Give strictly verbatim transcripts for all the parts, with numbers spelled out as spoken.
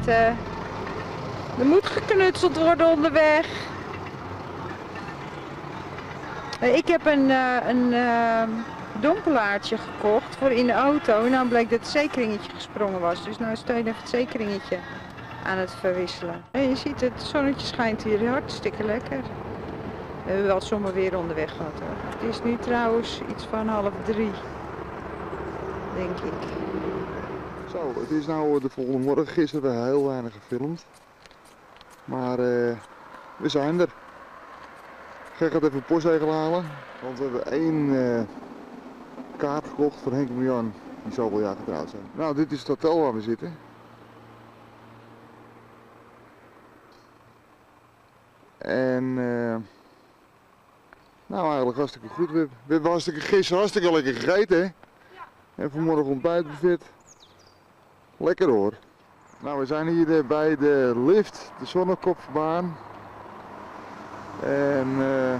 zitten. Er moet geknutseld worden onderweg. Ik heb een, uh, een uh, dompelaartje gekocht voor in de auto. En dan bleek dat het zeekringetje gesprongen was. Dus nu steun even het zeekringetje aan het verwisselen. En je ziet het zonnetje schijnt hier hartstikke lekker. We hebben wel zomerweer onderweg gehad hoor. Het is nu trouwens iets van half drie. Denk ik. Zo, het is nou de volgende morgen. Gisteren hebben we heel weinig gefilmd. Maar uh, we zijn er. Gek gaat even een postzegel halen. Want we hebben één uh, kaart gekocht voor Henk en Marjan. Die zoveel jaar getrouwd zijn. Nou, dit is het hotel waar we zitten. En uh, nou eigenlijk hartstikke goed. We, we hebben hartstikke gisteren hartstikke lekker gegeten hè. Ja. En vanmorgen ontbijtbuffet. Lekker hoor. Nou, we zijn hier bij de lift, de Zonnekopbaan. En uh,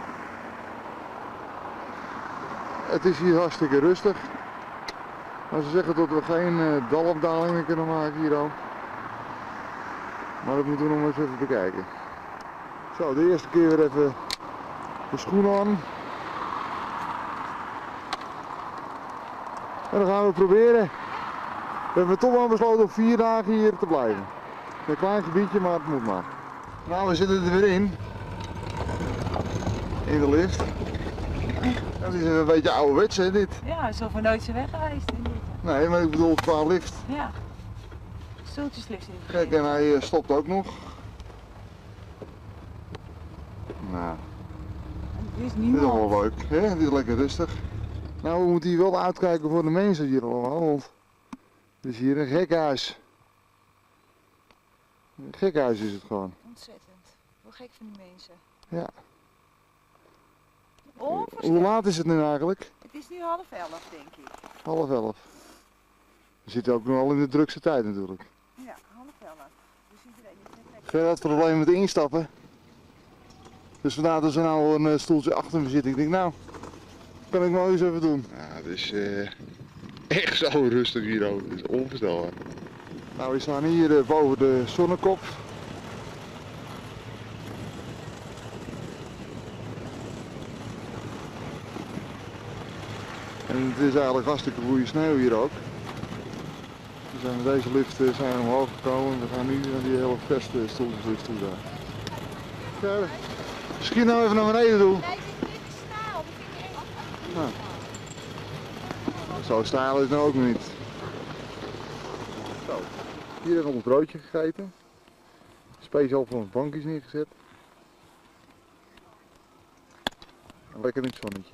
het is hier hartstikke rustig. Maar ze zeggen dat we geen uh, dalafdaling meer kunnen maken hier ook. Maar dat moeten we nog eens even bekijken. Zo, de eerste keer weer even de schoenen aan. En dan gaan we proberen. We hebben toch wel besloten om vier dagen hier te blijven. Een klein gebiedje, maar het moet maar. Nou, we zitten er weer in. In de lift. Dat is een beetje ouderwets hè dit. Ja, is over nooit zo weg geweest. Nee, maar ik bedoel qua lift. Ja. Stoeltjeslift in. Kijk, en hij stopt ook nog. Nou. Dit is Dit is nog wel leuk, hè? Dit is lekker rustig. Nou, we moeten hier wel uitkijken voor de mensen hier allemaal, want het is hier een gekhuis. Een gekhuis is het gewoon. Ontzettend. Wel gek van die mensen. Ja. Onvoorstelbaar. Hoe laat is het nu eigenlijk? Het is nu half elf, denk ik. Half elf. We zitten ook nog al in de drukste tijd natuurlijk. Ja, half elf. Dus iedereen is net lekker. Gerard had probleem met instappen. Dus vandaar dat ze nou een uh, stoeltje achter me zitten. Ik denk nou, kan ik maar eens even doen. Ja, het is uh, echt zo rustig hier ook. Het is onvoorstelbaar. Nou, we staan hier uh, boven de Zonnekop. En het is eigenlijk hartstikke goede sneeuw hier ook. We zijn met deze lift uh, zijn omhoog gekomen. We gaan nu naar die hele verste stoeltjeslift toe daar. Ja, misschien nou even naar beneden doen. Nee, dit is snel. Nou. Zo stijl is het nou ook nog niet. Zo. Hier hebben we ons broodje gegeten. Speciaal voor ons bankjes neergezet. En lekker in het zonnetje.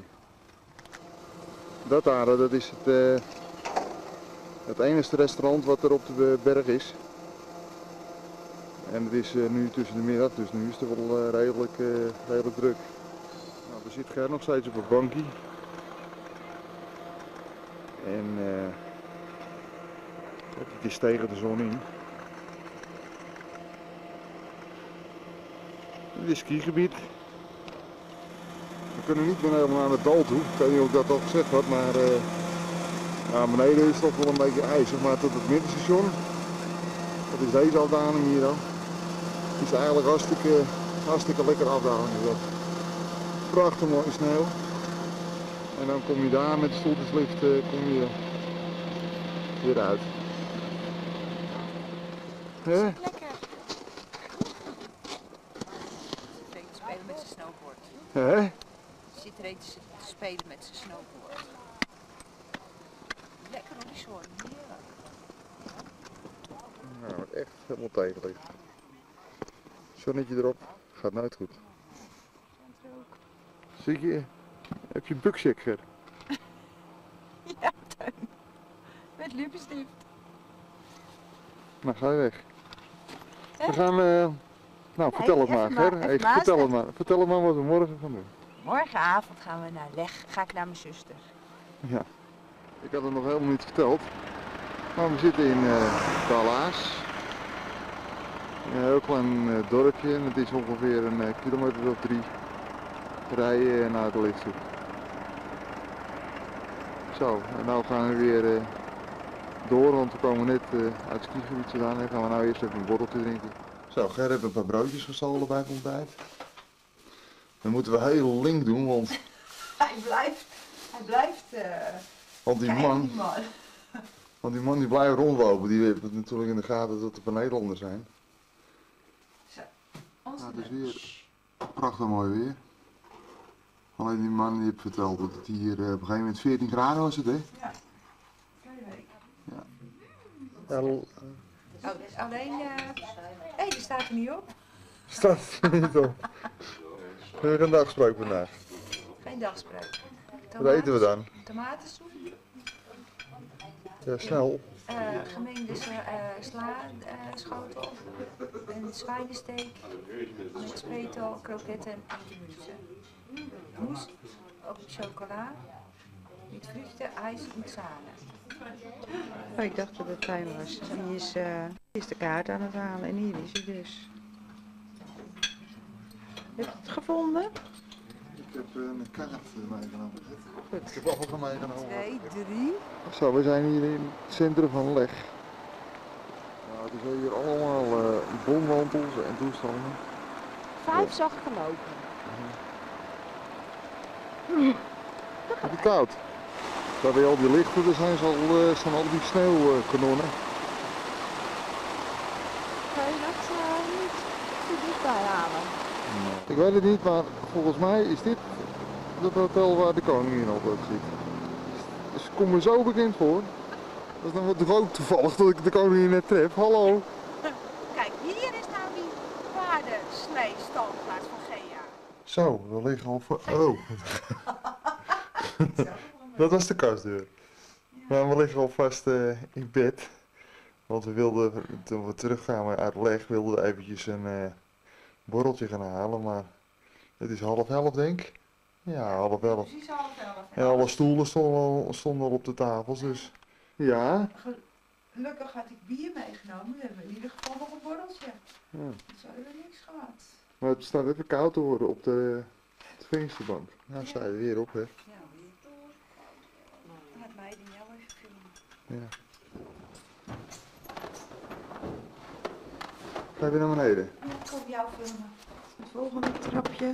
Dat daar, dat is het, uh, het enige restaurant wat er op de berg is. En het is uh, nu tussen de middag, dus nu is het wel uh, redelijk, uh, redelijk druk. Nou, er zit Ger nog steeds op een bankje. En uh, het is tegen de zon in. Dit is skigebied. We kunnen niet meer helemaal naar het dal toe. Ik weet niet of ik dat al gezegd had, maar uh, ja, beneden is het toch wel een beetje ijzig. Maar tot het middenstation, dat is deze afdaling hier dan. Het is eigenlijk hartstikke, hartstikke lekker afdaling. Prachtig mooi sneeuw. En dan kom je daar met de stoeltjeslift uh, kom je weer uit. Hè? Lekker. Zit te spelen met zijn snowboard. Hè? Zit er een te spelen met zijn snowboard. Lekker op die zon. Heerlijk. Nou, echt helemaal tegenlicht. Zonnetje erop, gaat nooit goed. Zie je, heb je bukcheck, Ger? Ja, tuin. Met lippenstift. Nou, ga je weg. We gaan, uh, nou vertel Nee, het maar, even maar, Ger. even Even, maar vertel het zeggen. maar. Vertel het maar wat we morgen gaan doen. Morgenavond gaan we naar Leg. Ga ik naar mijn zuster. Ja, ik had het nog helemaal niet verteld. Maar we zitten in uh, Talaas. Een heel klein uh, dorpje en het is ongeveer een uh, kilometer of drie rijden naar de lift toe. Zo, en nou gaan we weer uh, door, want we komen net uh, uit het skigebied vandaan en gaan we nou eerst even een borreltje drinken. Zo, Ger heeft een paar broodjes gestolen bij het ontbijt. Dan moeten we heel link doen, want... Hij blijft, hij blijft uh, want die man, die man. Want die man die blijft rondlopen, die heeft natuurlijk in de gaten dat er Nederlanders zijn. Zo, nou, het is weer prachtig mooi weer. Alleen die man die heeft verteld dat het hier uh, op een gegeven moment veertien graden was het, hè? Ja, twee weken. Ja. Ja, oh, alleen, hé, uh, hey, die staat er niet op. Staat er niet op. We hebben geen dagspreuk vandaag. Geen dagspreuk. Wat eten we dan? Tomatensoep. Ja, snel. Uh, gemengde uh, sla uh, schotel. Een zwijnensteak. Met spetel, kroketten en pinkemussen. Moes, ook chocola. Met vruchten, ijs en zanen. Oh, ik dacht dat het fijn was. Die is, uh, die is de kaart aan het halen en hier is hij dus. Heb je het gevonden? Ik heb uh, een kaart meegenomen. Goed. Ik heb appels meegenomen. Twee, drie. Zo, we zijn hier in het centrum van Leg. Nou, het is hier allemaal uh, bomwantels en toestanden. Vijf ja. Zacht gelopen. Mm. Het is koud. Daar bij al die lichten, er zijn, al, uh, staan al die sneeuwkanonnen. Ga je dat uh, niet te dichtbij halen? Nee. Ik weet het niet, maar volgens mij is dit het hotel waar de koningin altijd zit. Dus het komt me zo bekend voor. Dat is dan toch ook toevallig dat ik de koningin net tref. Hallo! Kijk, hier is nou die paardenslee-standplaats van Gea. Zo, we liggen al voor... Oh! Dat was de kastdeur. Maar we liggen alvast uh, in bed. Want we wilden, toen we terugkwamen uit Leg, wilden we eventjes een uh, borreltje gaan halen. Maar het is half elf, denk ik. Ja, half elf. Precies half elf. En alle stoelen stonden al, stonden al op de tafels, dus... Ja. Gelukkig had ik bier meegenomen. We hebben in ieder geval nog een borreltje. Ja. Dus we hebben niks gehad. Maar het staat even koud te worden op de, de vensterbank. Nou, sta je weer op, hè. Ja, weer door. Laat mij die jou even filmen. Ja. Ga je weer naar beneden? Ja, ik kom jou filmen. Het volgende trapje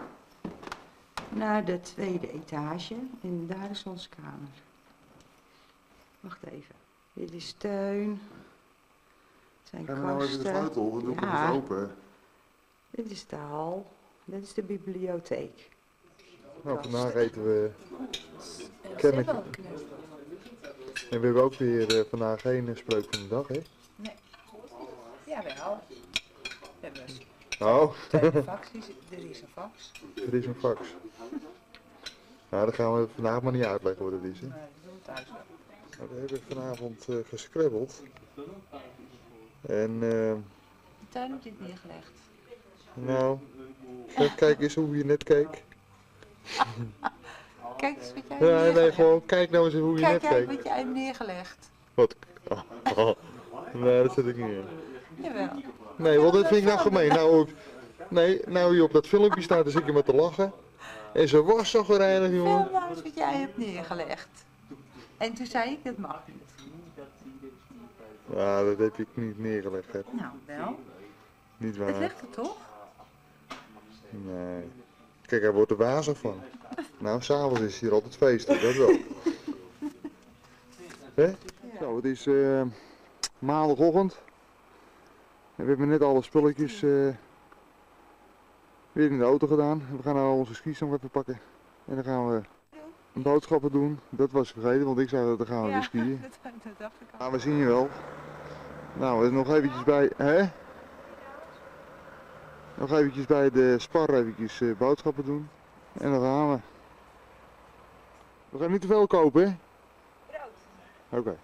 naar de tweede etage en daar is onze kamer. Wacht even. Dit is steun. Het zijn Ga je nou even de sleutel, we doen het ja. even open. Dit is de hal. Dit is de bibliotheek. Nou, vandaag eten we kennelijk. En we hebben ook weer uh, vandaag geen uh, spreuk van de dag, hè? Nee. Jawel. We hebben oh. twee faxes. Er is een fax. Er is een fax. Nou, dan gaan we vandaag maar niet uitleggen wat het is, hè? Nee, dat doen we thuis wel. Nou, we hebben vanavond uh, gescrabbeld. En uh, De tuin heb je het neergelegd. Nou, kijk eens hoe je net keek. Kijk eens wat jij ja, hebt nee, gewoon kijk nou eens hoe je kijk net keek. Kijk wat jij hebt neergelegd. Wat? Oh, oh. Nee, dat zit ik niet in. Jawel. Nee, want dat vind ik nou gemeen. Nou, ook, nee, nou je op dat filmpje staat, dan zit je maar te lachen. En ze was zo gereinig, jongen. Film nou eens wat jij hebt neergelegd. En toen zei ik, dat mag niet. Ja, dat heb ik niet neergelegd. Hè. Nou, wel. Niet waar. Het ligt er toch? Nee. Kijk, hij wordt er wazig van. Nou, s'avonds is hier altijd feesten, dat wel. Hè? Ja. Zo, het is uh, maandagochtend. En we hebben net alle spulletjes uh, weer in de auto gedaan. We gaan nou onze skis nog even pakken. En dan gaan we boodschappen doen. Dat was vergeten, want ik zei dat we gaan we ja, weer skiën. Dat, dat dacht ik al. Maar we zien je wel. Nou, er nog eventjes bij, hè? Nog eventjes bij de Spar eventjes uh, boodschappen doen. En dan gaan we. We gaan niet te veel kopen, hè? Brood. Oké. Okay.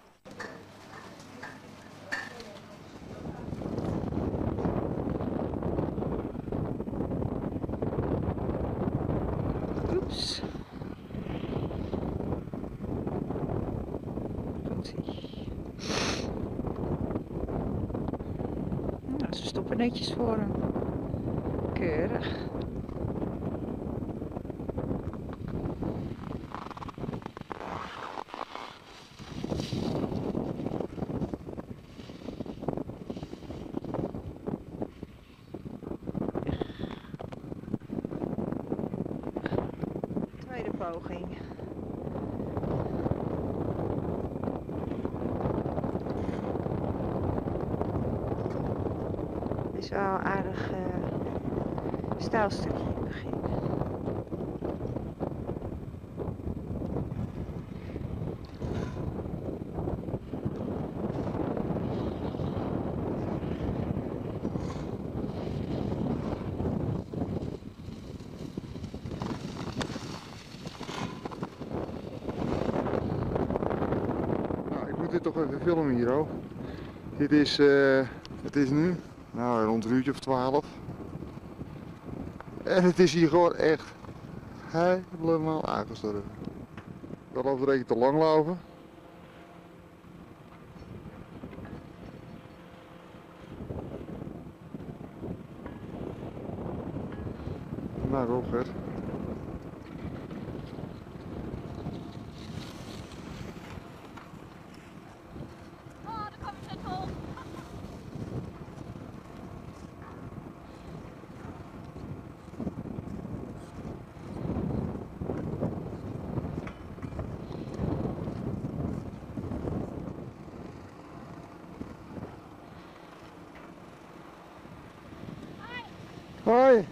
Oeps. Goed-ie. Nou, ze stoppen netjes voor hem. Keurig. tweede poging. Het is wel een aardig uh, stijlstukje in het begin. Dit toch even filmen hier hoor. Dit is, uh, het is nu nou, rond een uurtje of twaalf. En het is hier gewoon echt helemaal aangestorven. Dat loopt er even te lang lopen. Nou, ook vet. Hoi!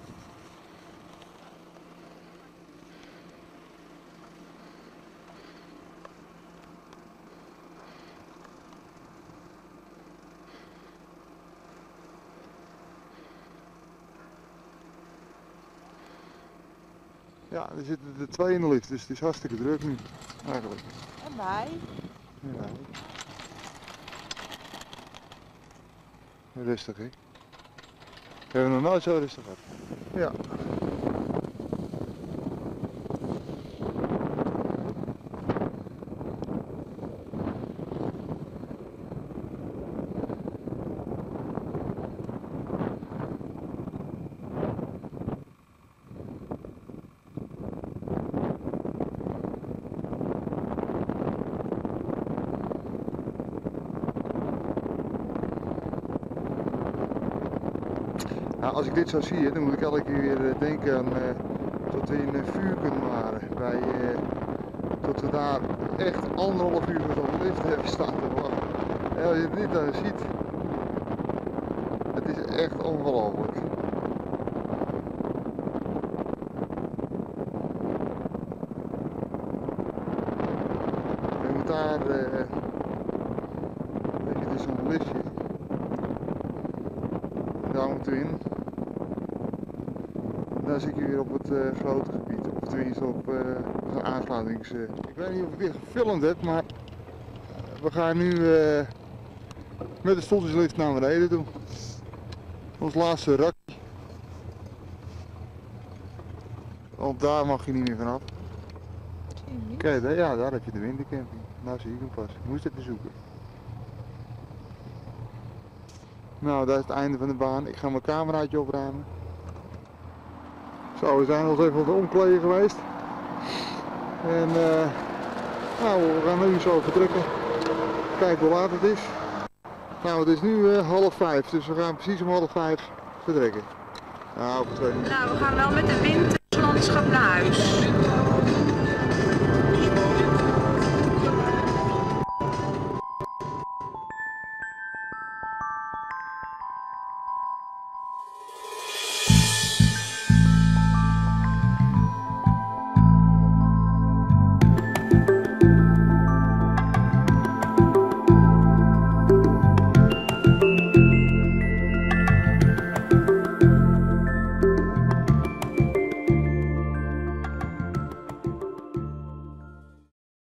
Ja, er zitten er twee in de lift, dus het is hartstikke druk nu, eigenlijk. En wij? Ja. Rustig, hè? We hebben nog nooit zo rustig gehad. Ja. Nou, als ik dit zo zie, dan moet ik elke keer weer denken aan uh, dat we in uh, Vuurken waren. Bij, uh, dat we daar echt anderhalf uur voor zo'n lift hebben staan te wachten. En als je dit dan ziet, het is echt ongelooflijk. Je moet daar, uh, weet je, het is zo'n liftje. Daar moeten we in. Dan zit je weer op het uh, grote gebied, of tenminste op uh, zo'n aansluitings... Uh. Ik weet niet of ik dit gefilmd heb, maar we gaan nu uh, met de stoeltjeslift naar beneden toe. Ons laatste rakje. Want daar mag je niet meer vanaf. Kijk, daar, ja, daar heb je de wintercamping. Nou zie ik hem pas. Ik moest even zoeken. Nou, dat is het einde van de baan. Ik ga mijn cameraatje opruimen. Zo, we zijn al even op de omkleden geweest. En uh, nou, we gaan nu zo vertrekken. Kijken hoe laat het is. Nou, het is nu uh, half vijf, dus we gaan precies om half vijf vertrekken. Nou, over twee minuten. Nou, we gaan wel met de winterslandschap naar huis.